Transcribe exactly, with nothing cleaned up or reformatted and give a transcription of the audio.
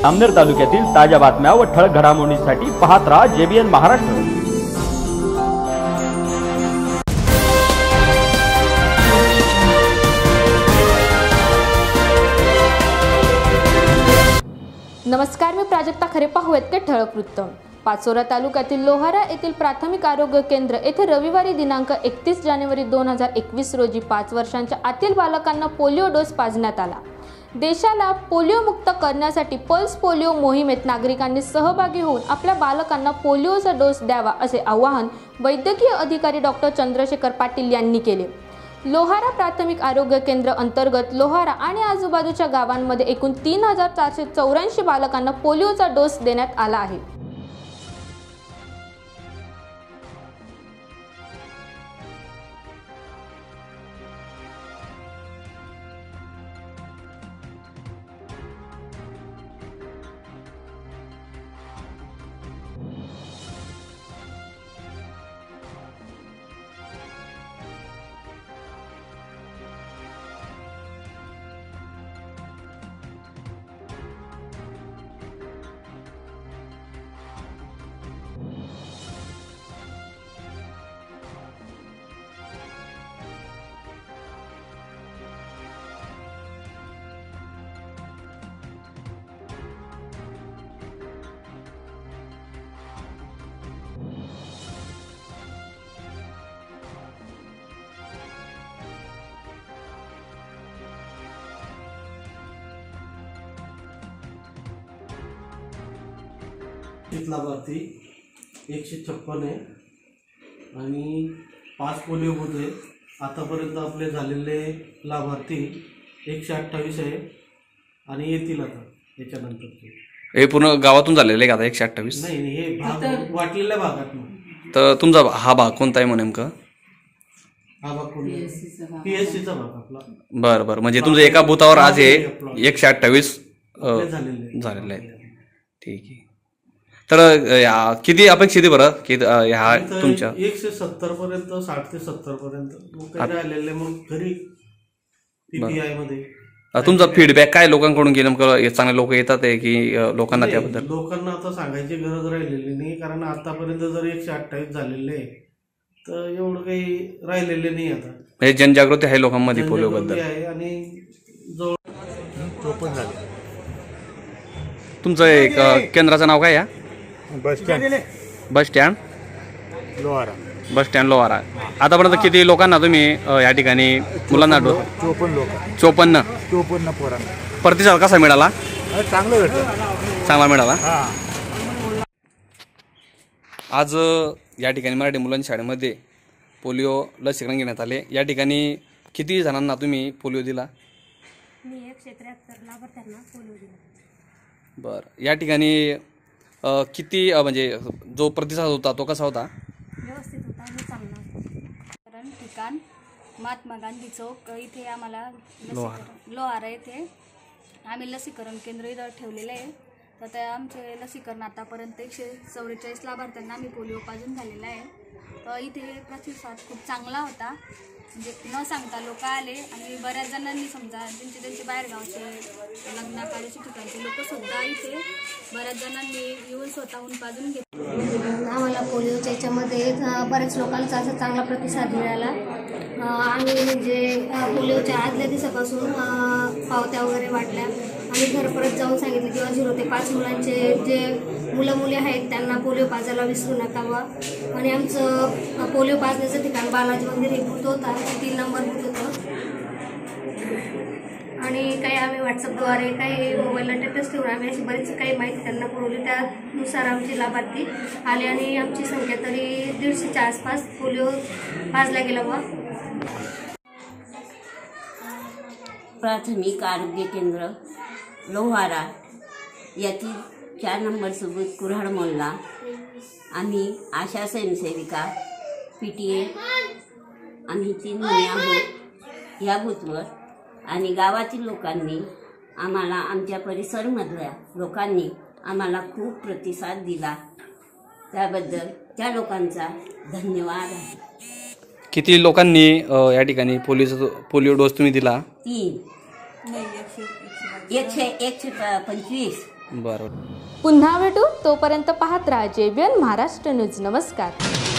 अमनेर तालुक्यातील ताज्या बातम्या व ठळक घडामोडींसाठी पाहत राहा जेबीएन महाराष्ट्र। नमस्कार, मी प्राजक्ता खरे। पाहूयात ते ठळक वृत्त। पाचोरा तालुक्यातील लोहारा येथील प्राथमिक आरोग्य केंद्र येथे रविवारी दिनांक एकतीस जानेवारी दोन हजार एकवीस रोजी पाच वर्षांच्या आतील बालकांना पोलिओ डोस पाजण्यात आला। देशाला पोलिओ मुक्त करण्यासाठी पल्स पोलिओ मोहिमेत नागरिकांनी सहभागी होऊन आपल्या बालकांना पोलिओचा डोस द्यावा असे आवाहन वैद्यकीय अधिकारी डॉक्टर चंद्रशेखर पाटील यांनी केले। लोहारा प्राथमिक आरोग्य केंद्र अंतर्गत लोहारा आणि आजूबाजूच्या गावांमध्ये एकूण तीन हजार चारशे चौऱ्याऐंशी बालकांना पोलिओचा डोस देण्यात आला आहे। लाभार्थी एकशे छप्पन आहे आणि पाच पोलिओ बूथ आहे। आतापर्यंत आपले झालेले लाभार्थी एकशे अठ्ठावीस आहे आणि येतील आता याच्यानंतर। हे पूर्ण गावातून झालेले का आता एकशे अठ्ठावीस? नाही नाही, हे भाग वाटलेल्या भागात। तर तुमचा हा भाग कोणता आहे मग नेमका? हा भाग पीएससीचा भाग आपला। बरं बरं, म्हणजे तुमच्या एका बुथावर आज हे एकशे अठ्ठावीस झालेले आहेत। ठीक आहे। तर किती अपेक्षित बरं की ह्या तुमच्या? एकशे सत्तर पर्यंत, साठ ते सत्तर पर्यंत राहिलेले मग घरी पीपीआय मध्ये। तुमचा फीडबॅक काय लोकांकडून की नेमकं चांगले लोक येतात आहे की लोकांना त्याबद्दल? लोकांना आता सांगायची गरज राहिलेली नाही, कारण आतापर्यंत जर एकशे अठ्ठावीस झालेले तर एवढं काही राहिलेले नाही आता। म्हणजे जनजागृती आहे लोकांमध्ये पोलिओ बद्दल आहे आणि जवळ चोपन्न झाले। तुमचं एक केंद्राचं नाव काय? या bus stand bus stand Lohara bus stand Lohara. आतापर्यंत किती लोकांना तुम्ही या ठिकाणी मुलांना डोस? चोपन्न लोक चोपन्न चोपन्न पोरांना। प्रतिसाद कसा मिळाला? चांगला भेटतो, चांगला मिळाला। हां, आज या ठिकाणी मराठी मुलांच्या शाळेमध्ये पोलिओ लसीकरण घेण्यात आले। या ठिकाणी किती जणांना तुम्ही पोलिओ दिला? मी एकशे त्र्याहत्तर लाभार्थ्यांना पोलिओ दिला। बरं, या ठिकाणी किती म्हणजे जो प्रतिसाद होता तो कसा होता? व्यवस्थित होता आणि चांगला होता। ठिकाण महात्मा गांधी चौक इथे आम्हाला लसीकरण, लोहारा येथे आम्ही लसीकरण केंद्र इथं ठेवलेलं आहे। तर त्या आमचे लसीकरण आतापर्यंत एकशे चौवेचाळीस लाभार्थ्यांना आम्ही पोलिओ पाजून झालेला आहे। तर इथे प्रतिसाद खूप चांगला होता, म्हणजे न सांगता लोक आले आणि बऱ्याच जणांनी समजा त्यांचे त्यांचे बाहेरगावचे लग्न कार्याचे ठिकाणचे लोकसुद्धा इथे बऱ्याच जणांनी येऊन स्वतःहून पाजून घेतले। आम्हाला पोलिओच्या याच्यामध्ये बऱ्याच लोकांचा असा चांगला प्रतिसाद मिळाला। आम्ही म्हणजे पोलिओच्या आदल्या दिवसापासून पावत्या वगैरे वाटल्या आणि घर परत जाऊन सांगितलं किंवा झिरो ते पाच मुलांचे जे मुलं मुली आहेत त्यांना पोलिओ पाजायला विसरू नका वा। आणि आमचं पोलिओ पाजण्याचं ठिकाण बालाजी मंदिर हे बूथ होता, तीन नंबर बूथ होतं। आणि काही आम्ही व्हॉट्सअपद्वारे काही मोबाईलला स्टेटस ठेवून आम्ही अशी बरीच काही माहिती त्यांना पुरवली। त्यानुसार आमची लाभार्थी आले आणि आमची संख्या तरी दीडशेच्या आसपास पोलिओ पाजला गेला वा। प्राथमिक आरोग्य केंद्र लोहारा यातील चार नंबर सोबत कुऱ्हाड मोहल्ला आम्ही आशा स्वयंसेविका पी टी ए आम्ही तीन महिने आहोत या बूथवर आणि गावातील लोकांनी आम्हाला, आमच्या परिसरमधल्या लोकांनी आम्हाला खूप प्रतिसाद दिला, त्याबद्दल त्या लोकांचा धन्यवाद आहे। किती लोकांनी या ठिकाणी पोलिओ पोलिओ डोस तुम्ही दिला? तीन नाही एकशे एकशे एकशे प- पंचवीस बरं. पुन्हा भेटू, तोपर्यंत पाहत राहा जेबीएन महाराष्ट्र न्यूज. नमस्कार.